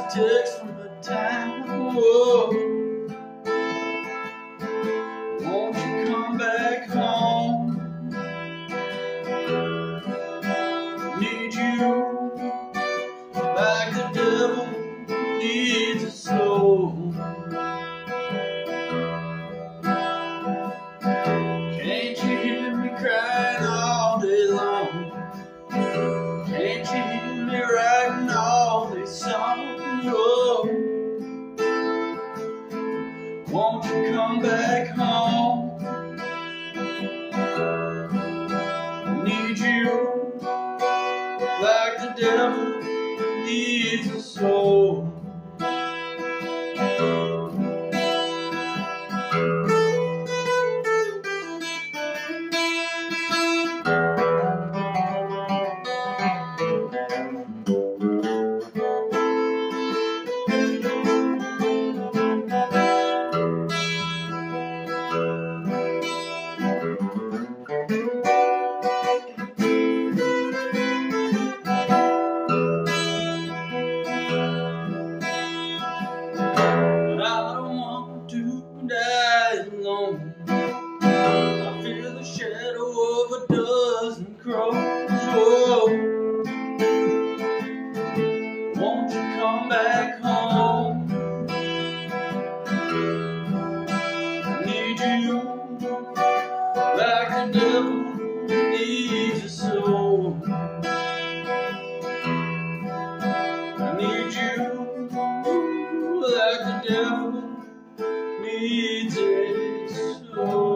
text from a time. Whoa. Won't you come back home? Need you like the devil needs a soul. Can't you hear me crying all day long? Can't you hear me writing all these songs? Oh. Won't you come back home? Need you like the devil needs a soul. Alone. I feel the shadow of a dozen crows. Oh, won't you come back home? I need you like the devil needs a soul. I need you like the devil needs a soul.